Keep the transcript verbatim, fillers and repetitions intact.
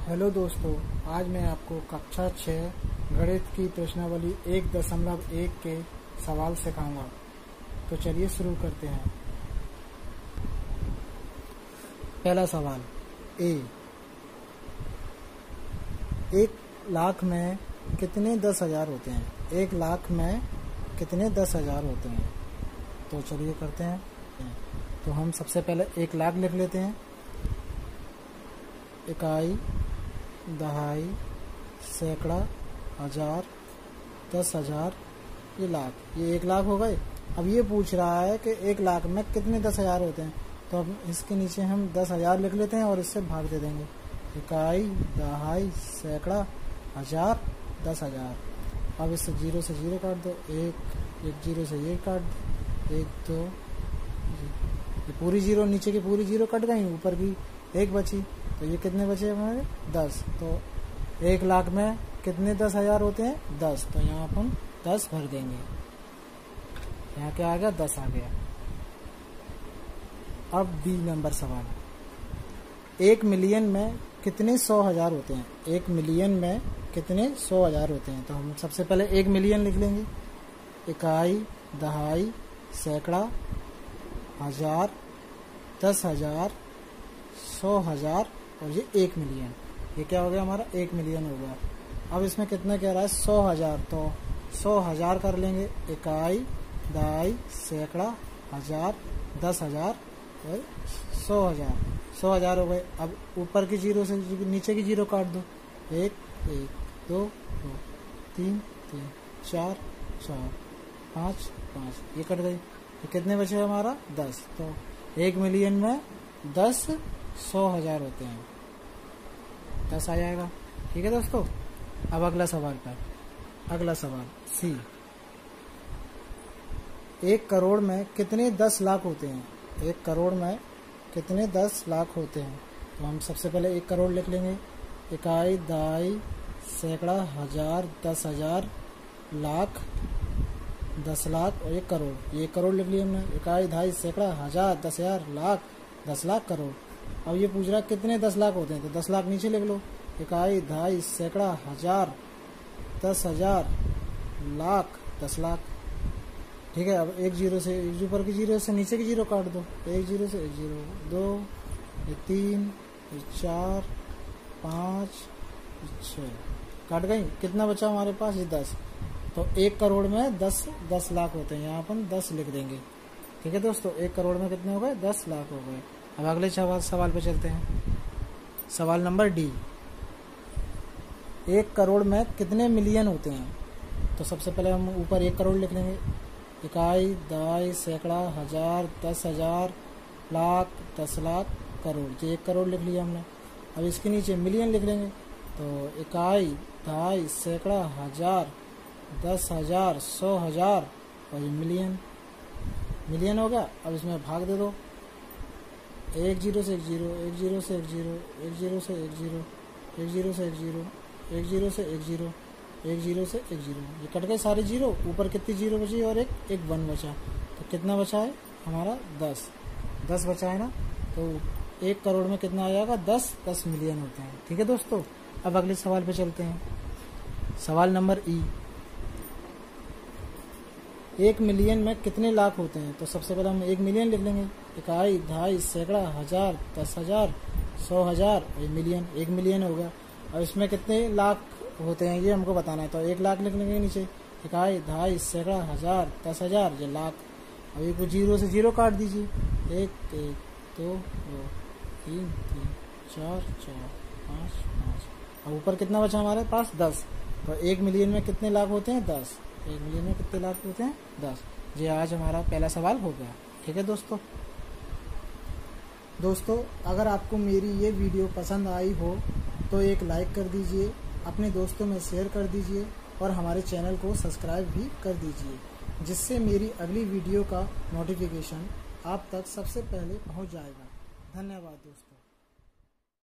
Hello दोस्तों, आज मैं आपको कक्षा छः गणित की प्रश्नावली एक दशमलव एक के सवाल सिखाऊंगा। तो चलिए शुरू करते हैं। पहला सवाल ए, एक लाख में कितने दस हजार होते हैं? एक लाख में कितने दस हजार होते हैं? तो चलिए करते हैं। तो हम सबसे पहले एक लाख लिख लेते हैं। इकाई, दहाई, सैकड़ा, हजार, दस हजार, ये लाख, ये एक लाख हो गए। अब ये पूछ रहा है कि एक लाख में कितने दस हजार होते हैं, तो अब इसके नीचे हम दस हजार लिख लेते हैं और इससे भाग दे देंगे। इकाई, दहाई, सैकड़ा, हजार, दस हजार। अब इससे जीरो से जीरो काट दो, एक एक जीरो से ये काट दो, एक दो, ये पूरी जीरो, नीचे की पूरी जीरो कट गई, ऊपर की एक बची, तो ये कितने बचे हमारे? दस। तो एक लाख में कितने दस हजार होते हैं? दस। तो यहाँ अपन दस भर देंगे। यहाँ क्या आ गया? दस आ गया। अब बी नंबर सवाल, एक मिलियन में कितने सौ हजार होते हैं? एक मिलियन में कितने सौ हजार होते हैं? तो हम सबसे पहले एक मिलियन लिख लेंगे। इकाई, दहाई, सैकड़ा, हजार, दस हजार, सौ हजार और ये एक मिलियन। ये क्या हो गया हमारा? एक मिलियन हो गया। अब इसमें कितना कह रहा है? सौ हजार। तो सौ हजार कर लेंगे। इकाई, दहाई, सैकड़ा, हजार, दस हजार और सौ हजार। सौ हजार हो गए। अब ऊपर की जीरो से नीचे की जीरो काट दो। एक एक, दो दो, तीन तीन, चार चार, पाँच पाँच, ये कट गई। तो कितने बचे हमारा? दस। तो एक मिलियन में दस सौ हजार होते हैं, दस आ जाएगा। ठीक है दोस्तों। अब अगला सवाल पर, अगला सवाल सी, एक करोड़ में कितने दस लाख होते हैं? एक करोड़ में कितने दस लाख होते हैं? तो हम सबसे पहले एक करोड़ लिख लेंगे। इकाई, दहाई, सैकड़ा, हजार, दस हजार, लाख, दस लाख और एक करोड़। ये एक करोड़ लिख लिया हमने। इकाई, दहाई, सैकड़ा, हजार, दस हजार, लाख, दस लाख, करोड़। अब ये पूछ रहा है कितने दस लाख होते हैं, तो दस लाख नीचे लिख लो। इकाई, दहाई, सैकड़ा, हजार, दस हजार, लाख, दस लाख। ठीक है। अब एक जीरो से एक ऊपर की जीरो से नीचे की जीरो काट दो। एक जीरो से एक जीरो, दो, ये तीन, ये चार, पाँच, छः, काट गई। कितना बचा हमारे पास? ये दस। तो एक करोड़ में दस दस लाख होते हैं, यहाँ अपन दस लिख देंगे। ठीक है दोस्तों। एक करोड़ में कितने हो गए? दस लाख हो गए। अब अगले सवाल सवाल पे चलते हैं। सवाल नंबर डी, एक करोड़ में कितने मिलियन होते हैं? तो सबसे पहले हम ऊपर एक करोड़ लिख लेंगे। इकाई, दहाई, सैकड़ा, हजार, दस हजार, लाख, दस लाख, करोड़। ये एक करोड़ लिख लिया हमने। अब इसके नीचे मिलियन लिख लेंगे। तो इकाई, दहाई, सैकड़ा, हजार, दस हजार, सौ हजार और ये मिलियन। मिलियन हो गया। अब इसमें भाग दे दो। एक जीरो से एक जीरो, एक जीरो से एक जीरो, एक जीरो से एक जीरो, एक जीरो से एक जीरो, एक जीरो से एक जीरो, एक जीरो से एक जीरो, ये कट गए सारे जीरो। ऊपर कितनी जीरो बची? और एक एक वन बचा। तो कितना बचा है हमारा? दस। दस बचा है ना। तो एक करोड़ में कितना आ जाएगा? दस दस मिलियन होते हैं। ठीक है दोस्तों। अब अगले सवाल पे चलते हैं। सवाल नंबर ई, एक मिलियन में कितने लाख होते हैं? तो सबसे पहले हम एक मिलियन लिख लेंगे। इकाई, दहाई, सैकड़ा, हजार, दस हजार, सौ हजार और मिलियन। एक मिलियन हो गया। और इसमें कितने लाख होते हैं ये हमको बताना है। तो एक लाख लिख लेंगे नीचे। इकाई, दहाई, सैकड़ा, हजार, दस हजार, ये लाख। अब एक जीरो से जीरो काट दीजिए। एक एक, दो दो, तीन तीन, चार चार, पाँच पाँच। अब ऊपर कितना बचा हमारे पास? दस। तो एक मिलियन में कितने लाख होते हैं? दस। एक मिलियन में कितने लाख होते हैं? दस। ये आज हमारा पहला सवाल हो गया। ठीक है दोस्तों। दोस्तों, अगर आपको मेरी ये वीडियो पसंद आई हो तो एक लाइक कर दीजिए, अपने दोस्तों में शेयर कर दीजिए और हमारे चैनल को सब्सक्राइब भी कर दीजिए, जिससे मेरी अगली वीडियो का नोटिफिकेशन आप तक सबसे पहले पहुंच जाएगा। धन्यवाद दोस्तों।